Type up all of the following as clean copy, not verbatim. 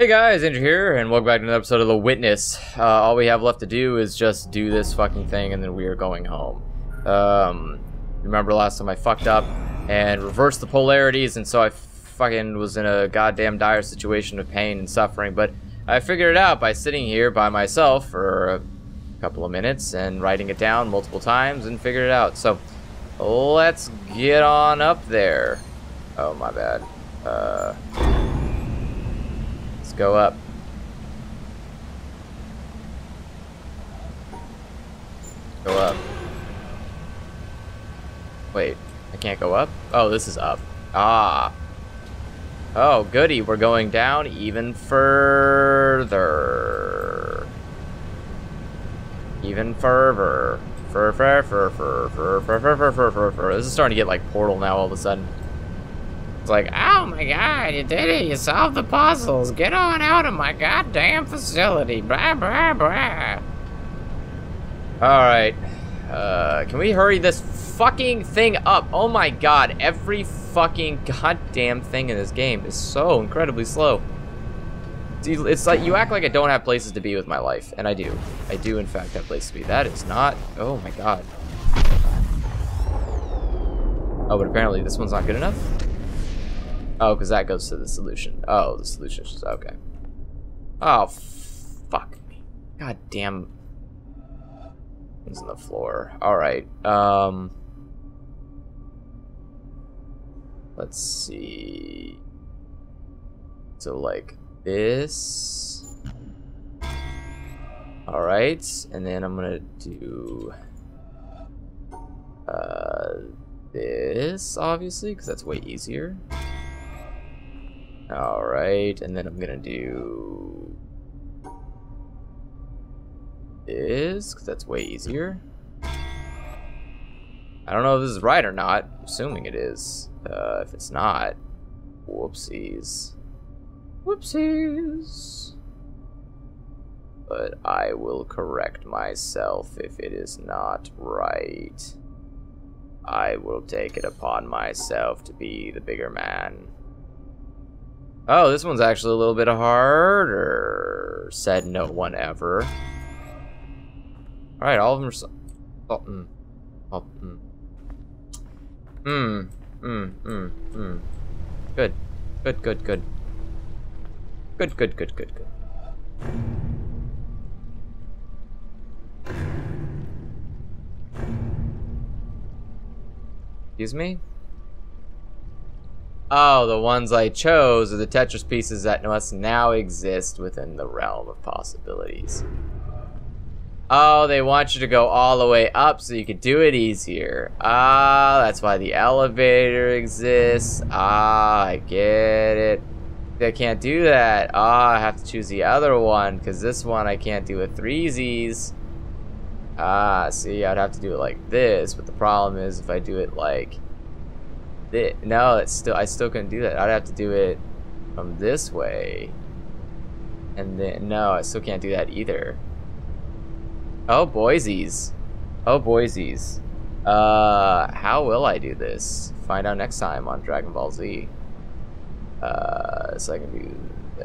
Hey guys, Andrew here, and welcome back to another episode of The Witness. All we have left to do is just do this fucking thing, and then we are going home. Remember last time I fucked up and reversed the polarities, and so I fucking was in a goddamn dire situation of pain and suffering, but I figured it out by sitting here by myself for a couple of minutes and writing it down multiple times and figured it out. So, let's get on up there. Oh, my bad. Let's go up. Go up. Wait, I can't go up? Oh, this is up. Ah. Oh, goody. We're going down even further. Even further. This is starting to get like Portal now all of a sudden. It's like, oh my god, you did it, you solved the puzzles, get on out of my goddamn facility, blah blah blah. Alright, can we hurry this fucking thing up? Oh my god, every fucking goddamn thing in this game is so incredibly slow. It's like, you act like I don't have places to be with my life, and I do. I do in fact have places to be. That is not, oh my god. Oh, but apparently this one's not good enough? Oh, because that goes to the solution. Oh, the solution is okay. Oh, fuck me. God damn. It's on the floor. Alright. Let's see. So, like, this. Alright. And then I'm gonna do this, obviously, because that's way easier. Alright, and then I'm gonna do this, because that's way easier. I don't know if this is right or not. I'm assuming it is. If it's not, whoopsies. Whoopsies. But I will correct myself if it is not right. I will take it upon myself to be the bigger man. Oh, this one's actually a little bit harder, said no one ever. Alright, all of them are so... Oh, Good. Good, good, good. Good, good, good, good, good. Excuse me? Oh, the ones I chose are the Tetris pieces that must now exist within the realm of possibilities. Oh, they want you to go all the way up so you could do it easier. Ah, that's why the elevator exists. Ah, I get it. I can't do that. Ah, I have to choose the other one because this one I can't do with threesies. Ah, see, I'd have to do it like this, but the problem is if I do it like... No, it's still, I still couldn't do that. I'd have to do it from this way. And then, no, I still can't do that either. Oh, boysies. Oh, boysies. How will I do this? Find out next time on Dragon Ball Z. So I can do,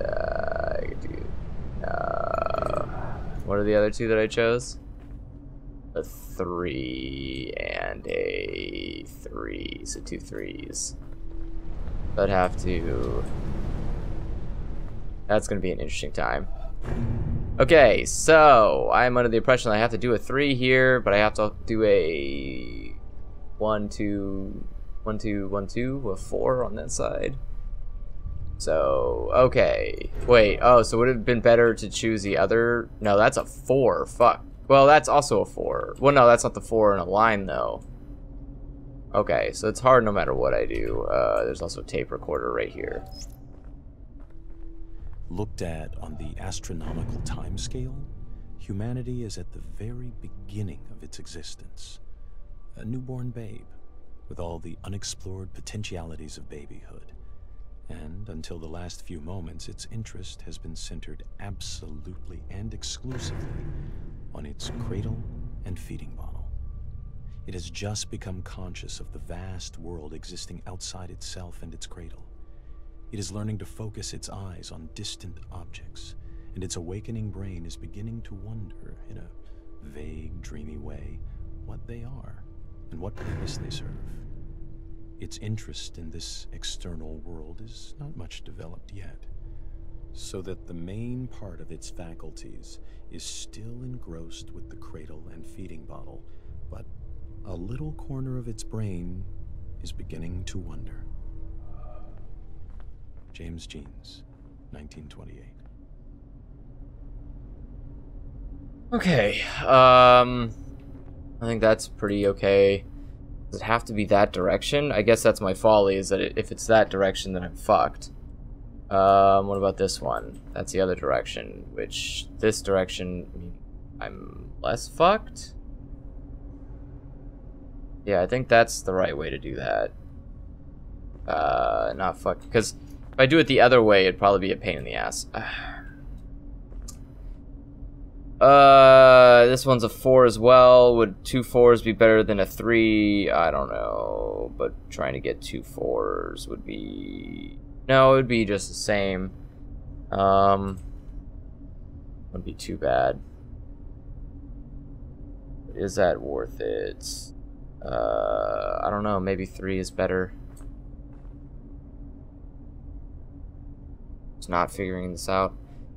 what are the other two that I chose? A 3 and a 3, so 2 3s. I'd have to... That's gonna be an interesting time. Okay, so I'm under the impression I have to do a 3 here, but I have to do a 1 2 1 2 1 2, a 4 on that side. So okay, wait. Oh, so would it have been better to choose the other? No, that's a 4. Fuck. Well, that's also a 4. Well, no, that's not the 4 in a line, though. Okay, so it's hard no matter what I do. There's also a tape recorder right here. Looked at on the astronomical timescale, humanity is at the very beginning of its existence. A newborn babe, with all the unexplored potentialities of babyhood. And until the last few moments, its interest has been centered absolutely and exclusively on its cradle and feeding bottle. It has just become conscious of the vast world existing outside itself and its cradle. It is learning to focus its eyes on distant objects, and its awakening brain is beginning to wonder, in a vague, dreamy way, what they are and what purpose they serve. Its interest in this external world is not much developed yet, so that the main part of its faculties is still engrossed with the cradle and feeding bottle, but a little corner of its brain is beginning to wonder. James Jeans, 1928. Okay, I think that's pretty okay. Does it have to be that direction? I guess that's my folly, is that if it's that direction, then I'm fucked. What about this one? That's the other direction, which this direction, I'm less fucked? Yeah, I think that's the right way to do that. Not fucked, because if I do it the other way, it'd probably be a pain in the ass. This one's a 4 as well. Would 2 4s be better than a 3? I don't know, but trying to get 2 4s would be... No, it would be just the same. Wouldn't be too bad. Is that worth it? I don't know, maybe 3 is better. Just not figuring this out.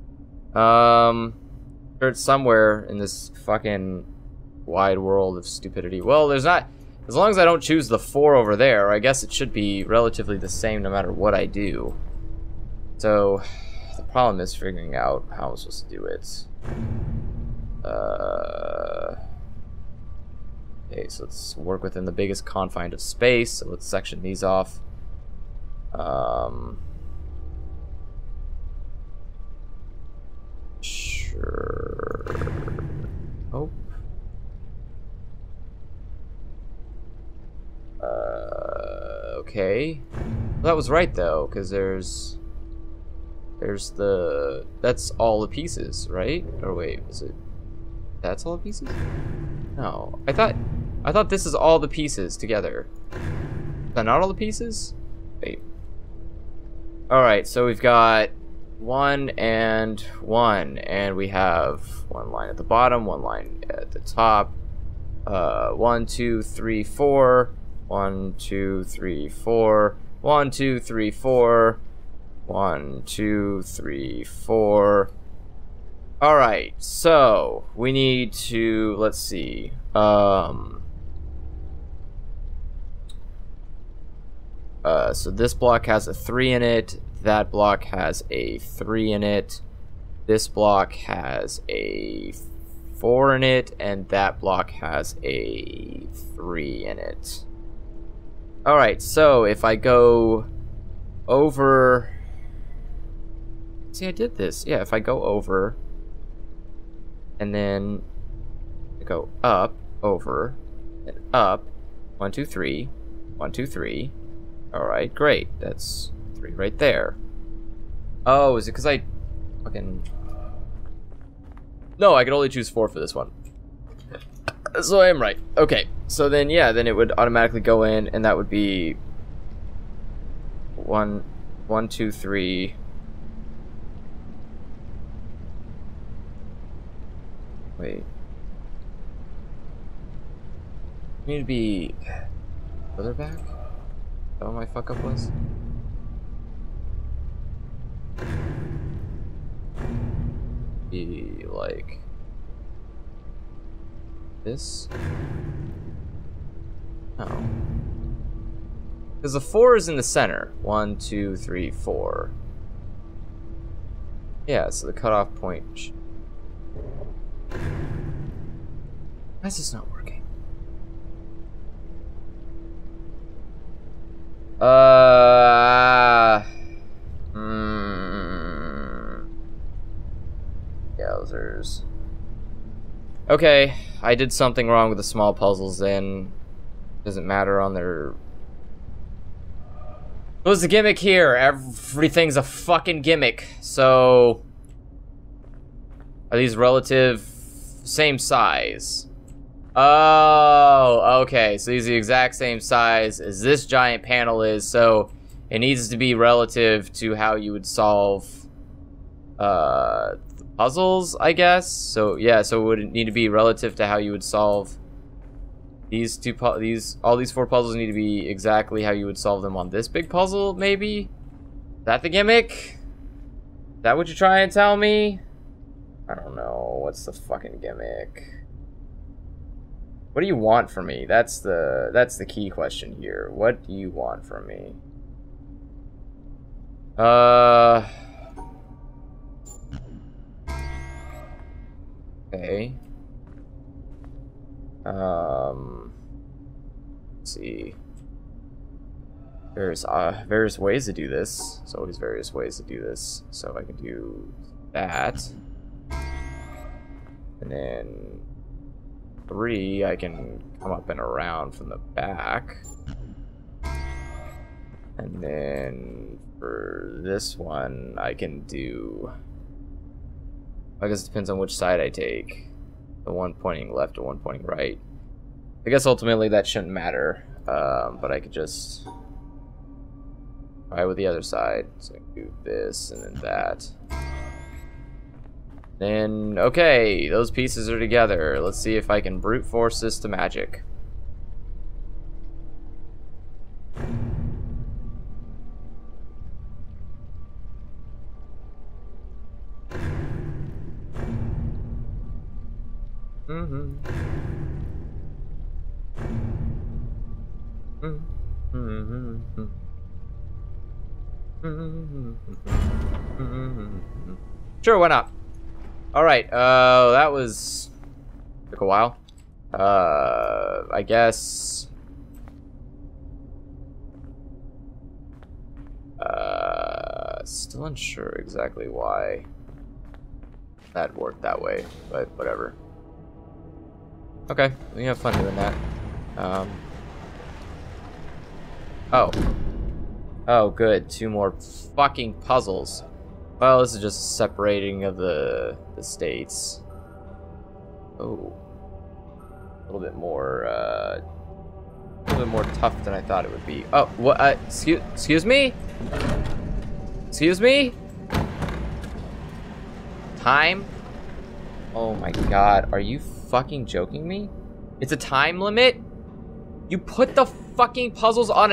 It's somewhere in this fucking wide world of stupidity. Well, there's not... As long as I don't choose the 4 over there, I guess it should be relatively the same no matter what I do. So, the problem is figuring out how I'm supposed to do it. Okay, so let's work within the biggest confine of space. So let's section these off. Sure. Oh. Okay. Well, that was right though, because there's the... That's all the pieces, right? Or wait, is it... That's all the pieces? No. I thought this is all the pieces together. Is that not all the pieces? Wait. Alright, so we've got 1 and 1, and we have 1 line at the bottom, 1 line at the top. 1, 2, 3, 4. 1, 2, 3, 4. 1, 2, 3, 4. 1, 2, 3, 4. Alright, so we need to, let's see. So this block has a 3 in it. That block has a 3 in it. This block has a 4 in it, and that block has a 3 in it. Alright, so if I go over... See, I did this. Yeah, if I go over, and then go up, over, and up. 1, 2, 3. 1, 2, 3. Alright, great. That's 3 right there. Oh, is it because I fucking... No, I could only choose 4 for this one. So I am right. Okay, so then, yeah, then it would automatically go in, and that would be 1, 2, 3. Wait. You need to be further back? Is that what my fuck up was? Be like this? No. Because the 4 is in the center. 1, 2, 3, 4. Yeah, so the cutoff point. Why is this not working? Yowzers. Okay, I did something wrong with the small puzzles then. Doesn't matter on their... What's the gimmick here? Everything's a fucking gimmick. So... Are these relative... Same size? Oh, okay. So these are the exact same size as this giant panel is. So It needs to be relative to how you would solve puzzles, I guess. So yeah, so it would need to be relative to how you would solve these all these 4 puzzles need to be exactly how you would solve them on this big puzzle, maybe? Is that the gimmick? Is that what you're trying to tell me? I don't know. What's the fucking gimmick? What do you want from me? That's the key question here. What do you want from me? Okay. Let's see. There's various ways to do this. There's always various ways to do this. So I can do that. And then 3, I can come up and around from the back. And then for this one, I can do... I guess it depends on which side I take. The one pointing left or one pointing right. I guess ultimately that shouldn't matter. But I could just try with the other side. So I can do this and then that. Then, okay, those pieces are together. Let's see if I can brute force this to magic. Sure, why not? Alright, that took a while. I guess... still unsure exactly why that worked that way, but whatever. Okay, we have fun doing that. Oh, good. 2 more fucking puzzles. Well, this is just a separating of the states. Oh. A little bit more tough than I thought it would be. Oh, what? Excuse me? Excuse me? Time? Oh my god, are you fucking joking me? It's a time limit? You put the fucking puzzles on a...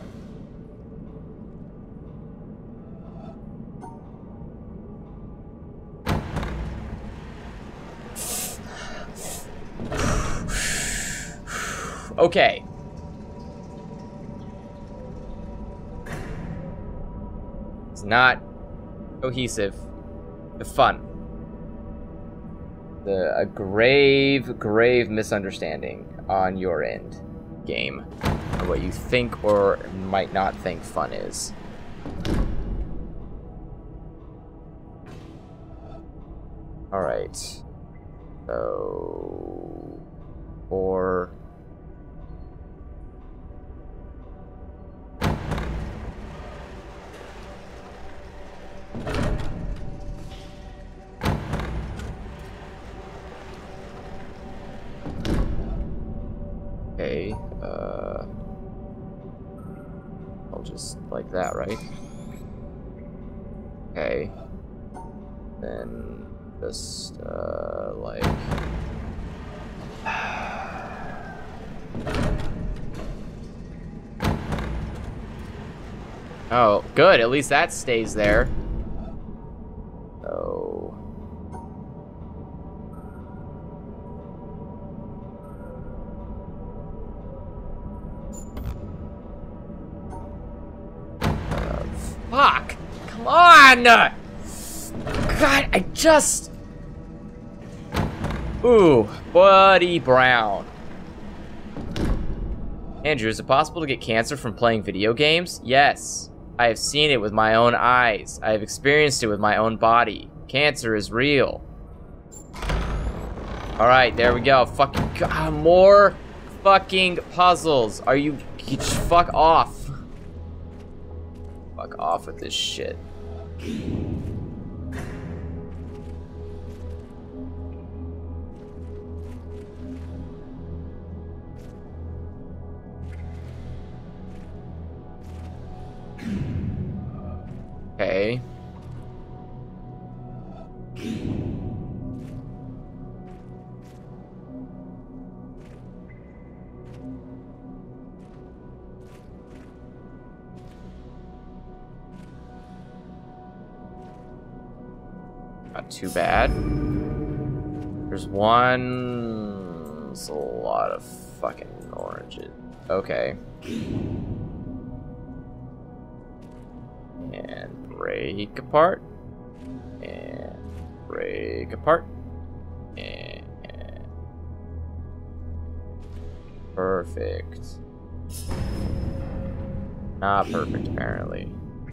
Okay. It's not cohesive. The fun. A grave misunderstanding on your end, game, of what you think or might not think fun is. Alright. So... 4... Okay, I'll just like that, right? Okay. Then just, like... Oh, good, at least that stays there. So... Fuck! Come on! God, I just... Ooh, Buddy Brown. Andrew, is it possible to get cancer from playing video games? Yes. I have seen it with my own eyes. I have experienced it with my own body. Cancer is real. Alright, there we go. Fucking God, more fucking puzzles. Are you... Fuck off. Fuck off with this shit. Okay. Not too bad. There's one... It's a lot of fucking oranges. Okay. And break apart. And break apart. And... Perfect. Not perfect, apparently.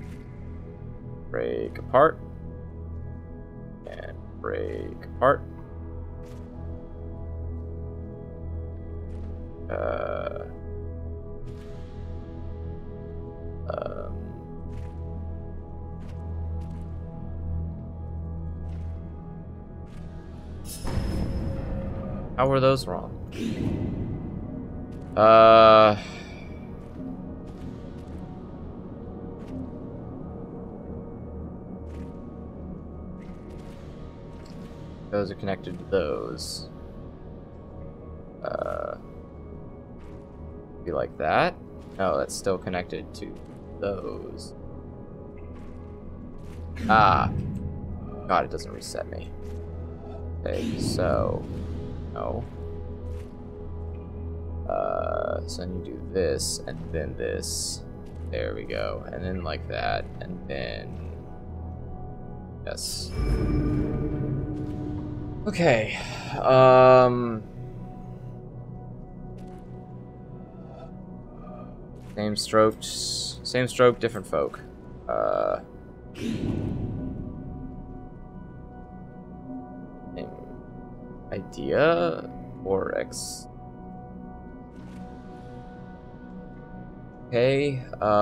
Break apart. And break apart. How were those wrong? Those are connected to those. Be like that? No, that's still connected to those. Ah. God, it doesn't reset me. Okay, so... No. So then you do this, and then this. There we go. And then like that, and then... Yes. Okay. Same stroke, different folk. Same idea or X. Okay.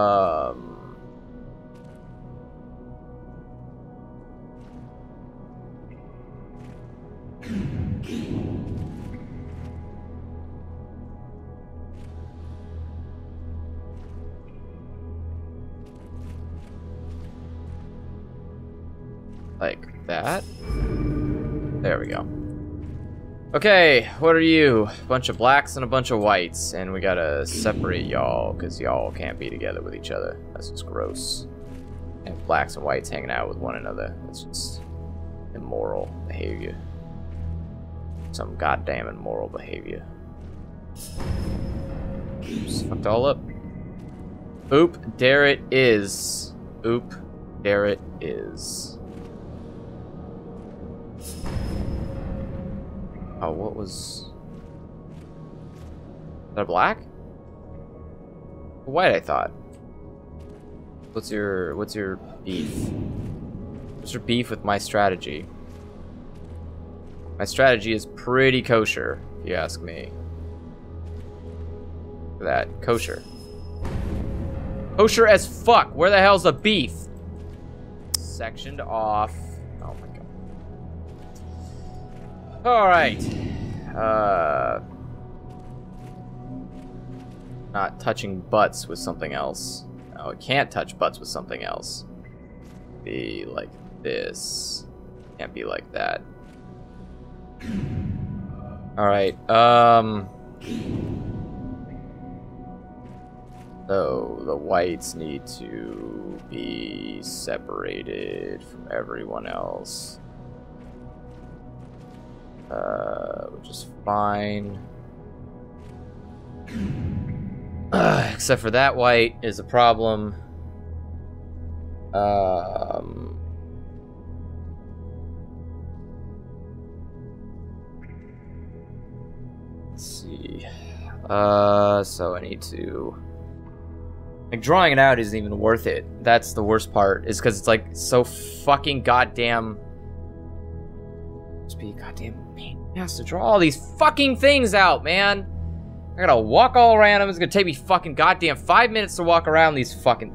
Like that. There we go. Okay, what are you? A bunch of blacks and a bunch of whites, and we gotta separate y'all because y'all can't be together with each other. That's just gross. And blacks and whites hanging out with one another. That's just immoral behavior. Some goddamn immoral behavior. Oops, fucked all up. Oop, there it is. Oop, there it is. Oh, what was... Is that black? White, I thought. What's your beef? What's your beef with my strategy? My strategy is pretty kosher, if you ask me. Look at that. Kosher. Kosher as fuck! Where the hell's the beef? Sectioned off. Oh my god. Alright. Not touching butts with something else. No, it can't touch butts with something else. Be like this. Can't be like that. Alright, so the whites need to be separated from everyone else. Which is fine. Except for that white is a problem. Let's see. So I need to... Like, drawing it out isn't even worth it. That's the worst part, is because it's like so fucking goddamn... Just be a goddamn pain in the ass to draw all these fucking things out, man. I gotta walk all around them. It's gonna take me fucking goddamn 5 minutes to walk around these fucking...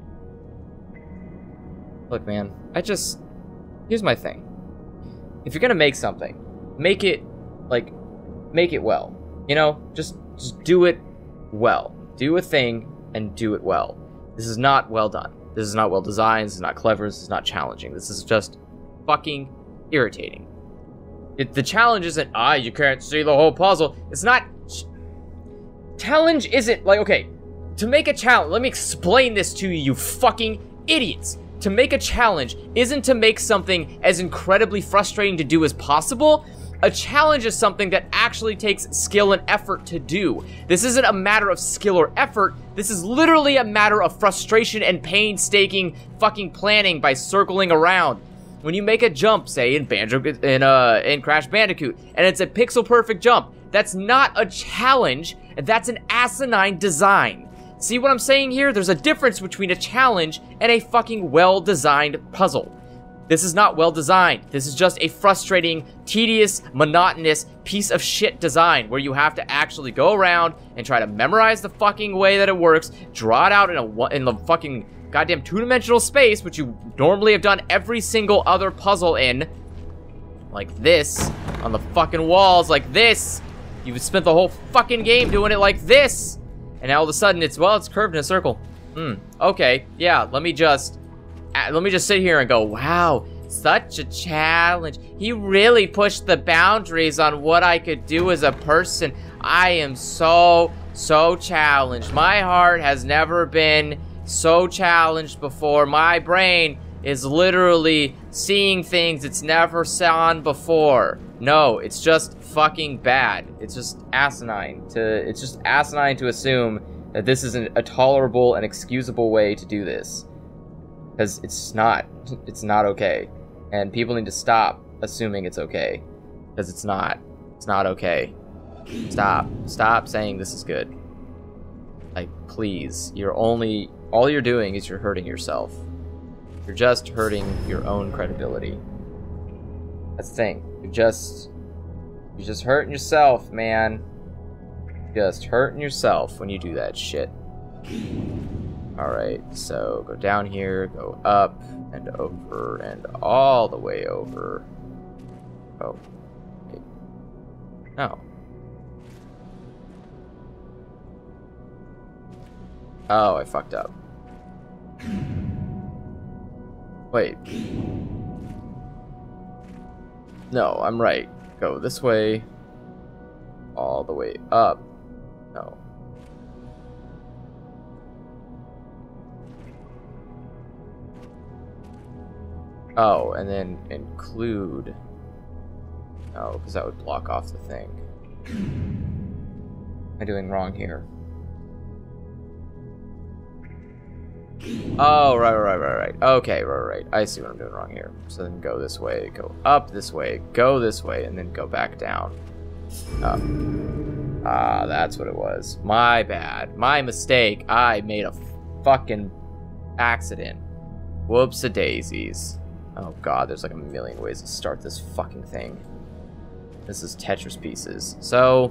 Look, man, here's my thing. If you're gonna make something, make it, like, make it well. You know, just do it well. Do a thing and do it well. This is not well done. This is not well designed, this is not clever, this is not challenging. This is just fucking irritating. The challenge isn't, you can't see the whole puzzle. It's not... Challenge isn't, like, okay, to make a challenge, let me explain this to you, you fucking idiots. To make a challenge isn't to make something as incredibly frustrating to do as possible. A challenge is something that actually takes skill and effort to do. This isn't a matter of skill or effort. This is literally a matter of frustration and painstaking fucking planning by circling around. When you make a jump, say in Crash Bandicoot, and it's a pixel perfect jump, that's not a challenge, that's an asinine design. See what I'm saying here? There's a difference between a challenge and a fucking well-designed puzzle. This is not well-designed. This is just a frustrating, tedious, monotonous piece of shit design where you have to actually go around and try to memorize the fucking way that it works, draw it out in the fucking goddamn two-dimensional space, which you normally have done every single other puzzle in, like this, on the fucking walls, like this. You've spent the whole fucking game doing it like this. And now all of a sudden it's curved in a circle. Okay, yeah, let me just sit here and go, wow, such a challenge. He really pushed the boundaries on what I could do as a person. I am so challenged. My heart has never been so challenged before. My brain is literally seeing things it's never seen before. No, it's just fucking bad. It's just asinine to assume that this isn't a tolerable and excusable way to do this. Because it's not okay. And people need to stop assuming it's okay. Because it's not okay. Stop saying this is good. Like, please, all you're doing is you're hurting yourself. You're just hurting your own credibility. That's the thing. You're just hurting yourself, man. Just hurting yourself when you do that shit. Alright, so go down here, go up, and over, and all the way over. Oh. Okay. No. Oh, I fucked up. Wait. No, I'm right. Go this way. All the way up. No. Oh, and then include. No, because that would block off the thing. What am I doing wrong here? Oh, right. Okay, right. I see what I'm doing wrong here. So then go this way, go up this way, go this way, and then go back down. Up. Ah, that's what it was. My bad. My mistake. I made a fucking accident. Whoops-a-daisies. Oh god, there's like a million ways to start this fucking thing. This is Tetris pieces. So...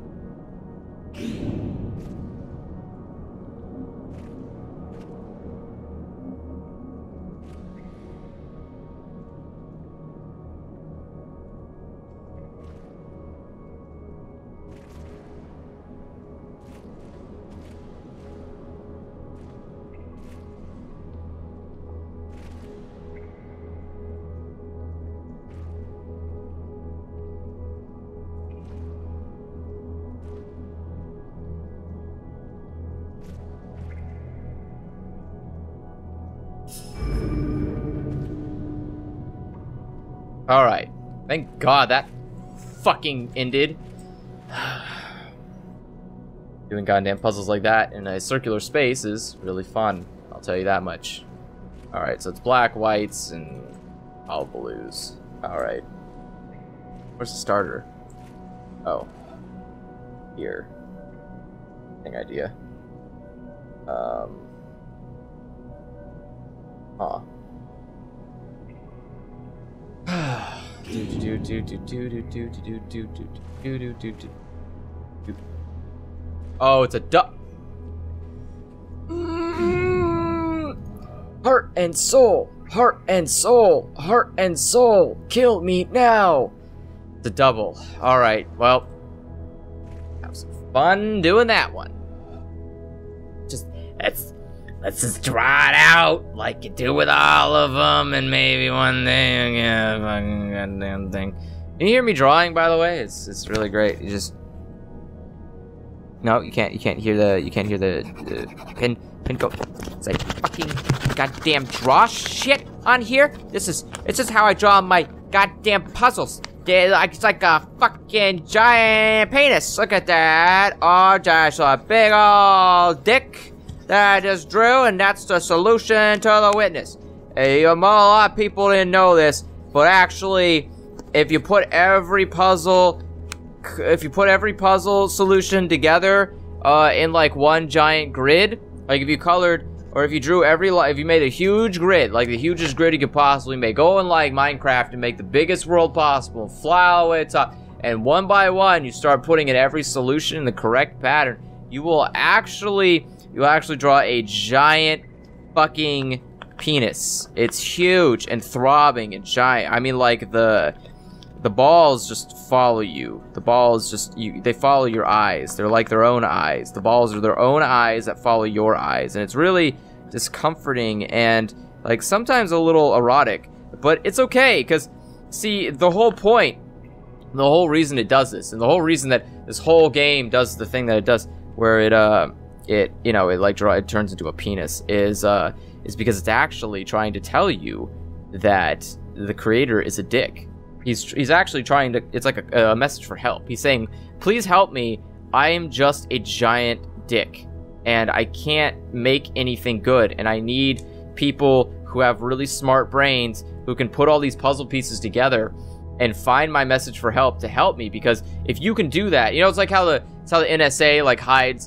Alright. Thank God that fucking ended. Doing goddamn puzzles like that in a circular space is really fun. I'll tell you that much. Alright, so it's black, whites, and all blues. Alright. Where's the starter? Oh. Here. Thing idea. Huh. Oh, it's a duck. Heart and soul, heart and soul, heart and soul. Kill me now. The double. All right. Well, have some fun doing that one. let's just draw it out like you do with all of them, and maybe one day, yeah, fucking goddamn thing. Can you hear me drawing, by the way? It's really great. You just no, you can't hear the pin go. It's like fucking goddamn draw shit on here. This is how I draw my goddamn puzzles. It's like a fucking giant penis. Look at that. Oh, just a big old dick that I just drew, and that's the solution to the witness. A lot of people didn't know this, but actually, if you put every puzzle solution together in like one giant grid, like if you colored or if you drew if you made a huge grid, like the hugest grid you could possibly make, go in like Minecraft and make the biggest world possible, fly all the way to the top, and one by one you start putting in every solution in the correct pattern, you'll actually draw a giant fucking penis. It's huge and throbbing and giant. I mean, like the balls just follow you. The balls just, they follow your eyes. They're like their own eyes. The balls are their own eyes that follow your eyes. And it's really discomforting and like sometimes a little erotic. But it's okay, because see, the whole point, the whole reason it does this, and the whole reason that this whole game does the thing that it does, where it turns into a penis, is because it's actually trying to tell you that the creator is a dick. He's actually trying to, it's like a message for help. He's saying, please help me. I am just a giant dick and I can't make anything good. And I need people who have really smart brains who can put all these puzzle pieces together and find my message for help to help me. Because if you can do that, it's like how the NSA like hides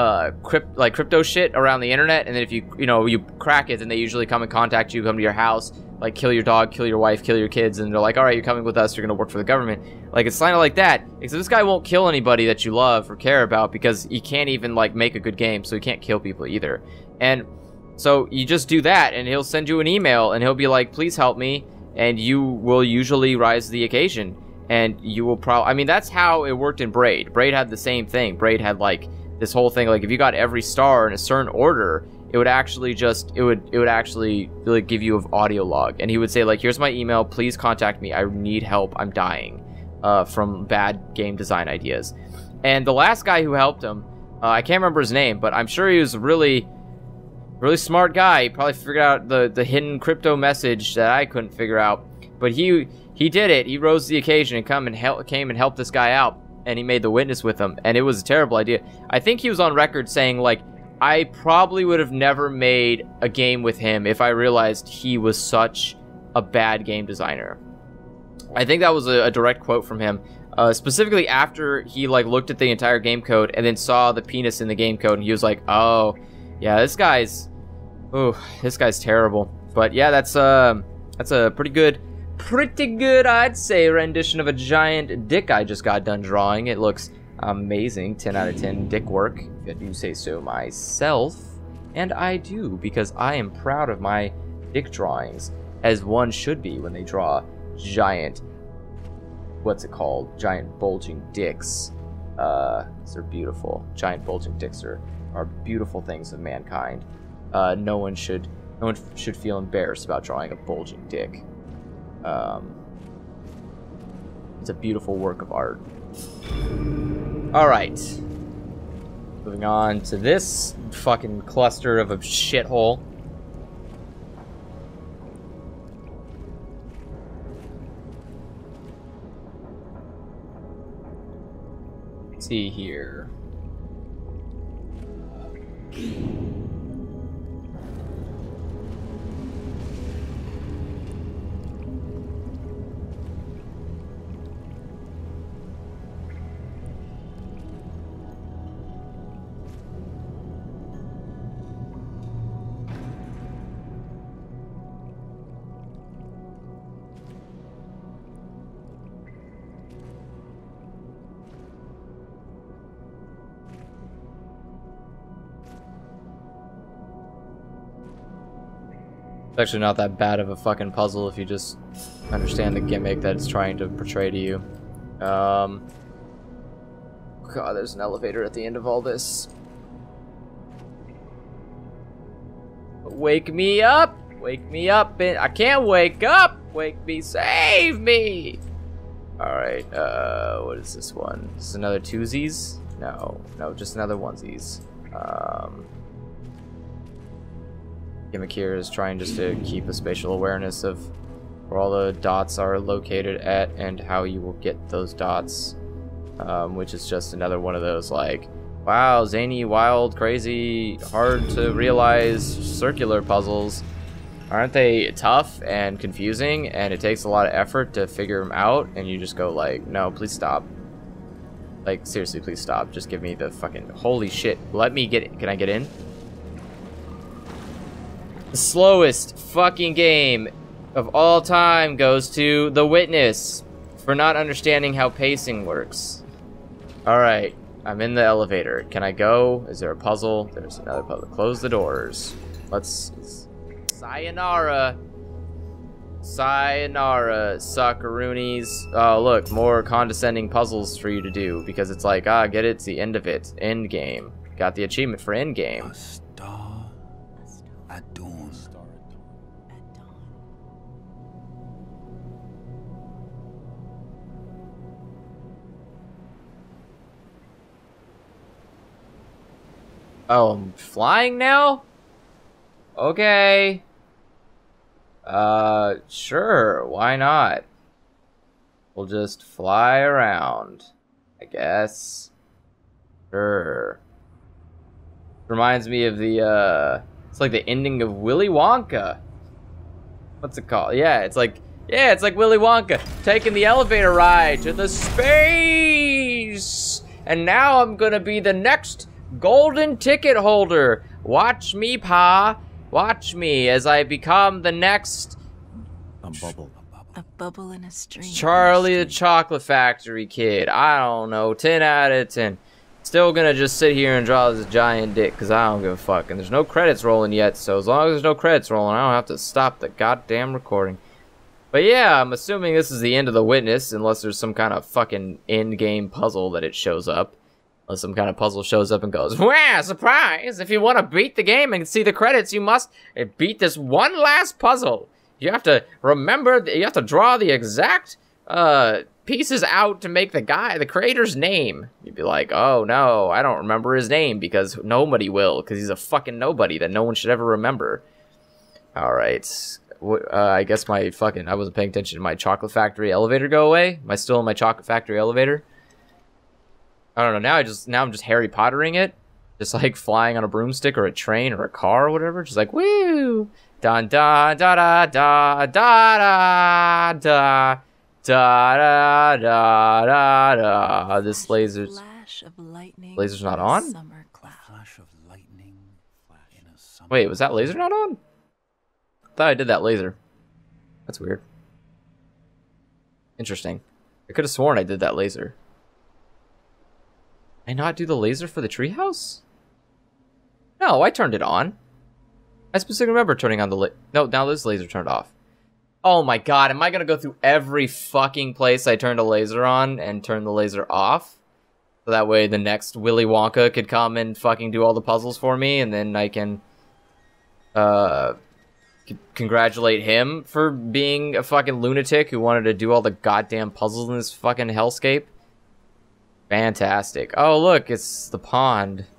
crypto shit around the internet, and then if you crack it, then they usually come and contact you, come to your house, like kill your dog, kill your wife, kill your kids, and they're like, all right, you're coming with us, you're gonna work for the government. Like, it's kind of like that, except this guy won't kill anybody that you love or care about, because he can't even like make a good game, so he can't kill people either. And so you just do that, and he'll send you an email, and he'll be like, please help me, and you will usually rise to the occasion, and you will probably, I mean, that's how it worked in Braid. Braid had the same thing. Braid had like this whole thing, like if you got every star in a certain order, it would actually just, it would actually like give you an audio log, and he would say like, here's my email, please contact me, I need help, I'm dying from bad game design ideas. And the last guy who helped him, I can't remember his name, but I'm sure he was a really smart guy. He probably figured out the hidden crypto message that I couldn't figure out, but he did it. He rose to the occasion and came and helped this guy out, and he made the witness with him, and it was a terrible idea. I think he was on record saying like, I probably would have never made a game with him if I realized he was such a bad game designer. I think that was a direct quote from him, specifically after he like looked at the entire game code and then saw the penis in the game code, and he was like, oh yeah, this guy's terrible. But yeah, that's a pretty good, I'd say, rendition of a giant dick I just got done drawing. It looks amazing. 10 out of 10 dick work, if I do say so myself. And I do, because I am proud of my dick drawings, as one should be when they draw giant, giant bulging dicks. They're beautiful. Giant bulging dicks are beautiful things of mankind. No one should feel embarrassed about drawing a bulging dick. It's a beautiful work of art. Alright. Moving on to this fucking cluster of a shithole. Let's see here. It's actually not that bad of a fucking puzzle if you just understand the gimmick that it's trying to portray to you. God, there's an elevator at the end of all this. Wake me up! Wake me up! I can't wake up! Wake me! Save me! Alright, what is this one? Is this another twosies? No, just another onesies. Gimmick here is trying just to keep a spatial awareness of where all the dots are located at and how you will get those dots. Which is just another one of those, like, wow, zany, wild, crazy, hard to realize circular puzzles. Aren't they tough and confusing, and it takes a lot of effort to figure them out, and you just go like, no, please stop. Like, seriously, please stop. Just give me the fucking, holy shit. Let me get in. Can I get in? The slowest fucking game of all time goes to The Witness for not understanding how pacing works. Alright, I'm in the elevator. Can I go? Is there a puzzle? There's another puzzle. Close the doors. Let's... Sayonara. Sayonara, suckaroonies. Oh, look, more condescending puzzles for you to do, because it's like, get it, it's the end of it. End game. Got the achievement for end game. A star at dawn. Oh, I'm flying now? Okay. Sure, why not? We'll just fly around, I guess. Sure. Reminds me of the, it's like the ending of Willy Wonka. What's it called? Yeah, it's like Willy Wonka taking the elevator ride to the space. And now I'm gonna be the next golden ticket holder. Watch me, Pa. Watch me as I become the next... A bubble. A bubble in a stream. Charlie the Chocolate Factory kid. I don't know. 10 out of 10. Still gonna just sit here and draw this giant dick because I don't give a fuck. And there's no credits rolling yet, so as long as there's no credits rolling, I don't have to stop the goddamn recording. But yeah, I'm assuming this is the end of The Witness, unless there's some kind of fucking end-game puzzle that it shows up. Unless some kind of puzzle shows up and goes, wow, surprise! If you want to beat the game and see the credits, you must beat this one last puzzle. You have to remember, you have to draw the exact pieces out to make the creator's name. You'd be like, oh no, I don't remember his name, because nobody will, because he's a fucking nobody that no one should ever remember. Alright, I guess I wasn't paying attention to my Chocolate Factory elevator go away. Am I still in my Chocolate Factory elevator? I don't know, now I'm just Harry Pottering it. Just like flying on a broomstick or a train or a car or whatever. Just like, woo! Dun da da da da da da da da da da da. This laser's not on? Flash of lightning in a summer. Wait, was that laser not on? I thought I did that laser. That's weird. Interesting. I could have sworn I did that laser. Did I not do the laser for the treehouse? No, I turned it on. I specifically remember turning on the no, now this laser turned off. Oh my god, am I gonna go through every fucking place I turned a laser on and turn the laser off? So that way the next Willy Wonka could come and fucking do all the puzzles for me, and then I can congratulate him for being a fucking lunatic who wanted to do all the goddamn puzzles in this fucking hellscape. Fantastic. Oh, look, it's the pond. Does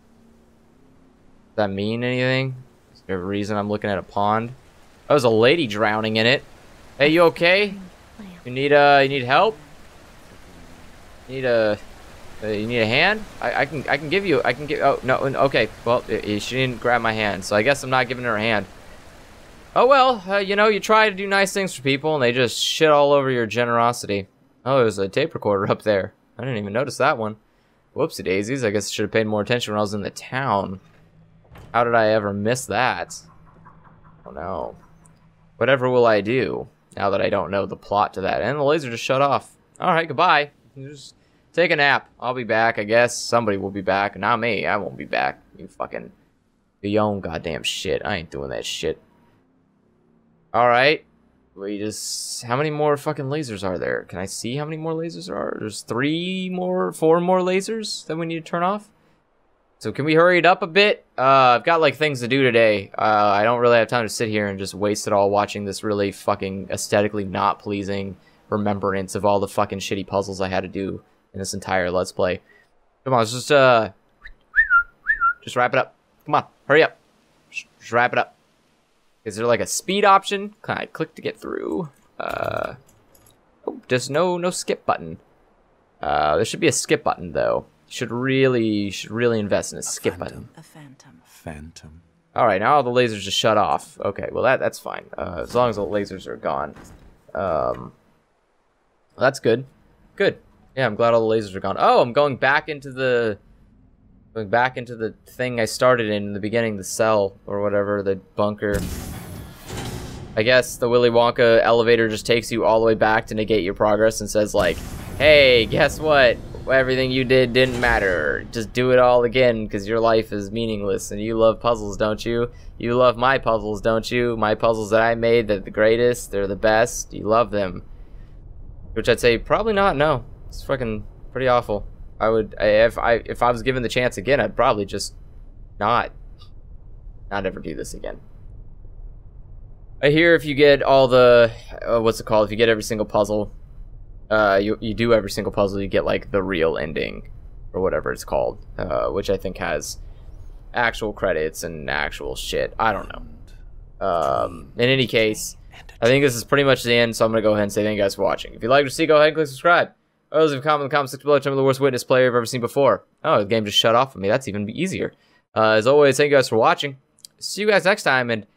that mean anything? Is there a reason I'm looking at a pond? Oh, there's a lady drowning in it. Hey, you okay? You need help? You need a hand? I can give you, oh, no, okay. Well, she didn't grab my hand, so I guess I'm not giving her a hand. Oh, well, you know, you try to do nice things for people, and they just shit all over your generosity. Oh, there's a tape recorder up there. I didn't even notice that one. Whoopsie daisies. I guess I should have paid more attention when I was in the town. How did I ever miss that? Oh no. Whatever will I do now that I don't know the plot to that? And the laser just shut off. Alright, goodbye. Just take a nap. I'll be back, I guess. Somebody will be back. Not me. I won't be back. You fucking do your own goddamn shit. I ain't doing that shit. Alright. How many more fucking lasers are there? Can I see how many more lasers there are? There's 4 more lasers that we need to turn off? So can we hurry it up a bit? I've got like things to do today. I don't really have time to sit here and just waste it all watching this really fucking aesthetically not pleasing remembrance of all the fucking shitty puzzles I had to do in this entire Let's Play. Come on, let's just wrap it up. Come on, hurry up. Just wrap it up. Is there like a speed option? Can I click to get through? Oh, there's no skip button. There should be a skip button though. Should really invest in a skip button. A phantom. Phantom. All right, now all the lasers just shut off. Okay, well that's fine. As long as the lasers are gone. Well, that's good. Good. Yeah, I'm glad all the lasers are gone. Oh, I'm going back into the thing I started in the beginning, the cell or whatever, the bunker. I guess the Willy Wonka elevator just takes you all the way back to negate your progress and says like, hey, guess what? Everything you did didn't matter. Just do it all again because your life is meaningless and you love puzzles, don't you? You love my puzzles, don't you? My puzzles that I made, they're the greatest, they're the best. You love them. Which I'd say probably not, no. It's fucking pretty awful. If I was given the chance again, I'd probably just not ever do this again. I hear if you get all the what's it called? If you get every single puzzle, you do every single puzzle, you get like the real ending or whatever it's called, which I think has actual credits and actual shit. I don't know. In any case, I think this is pretty much the end, so I'm gonna go ahead and say thank you guys for watching. If you'd like to see, go ahead and click subscribe. Those leave a comment in the comment section below. Tell me the worst witness player I've ever seen before. Oh, the game just shut off of me. That's even easier. As always, thank you guys for watching. See you guys next time, and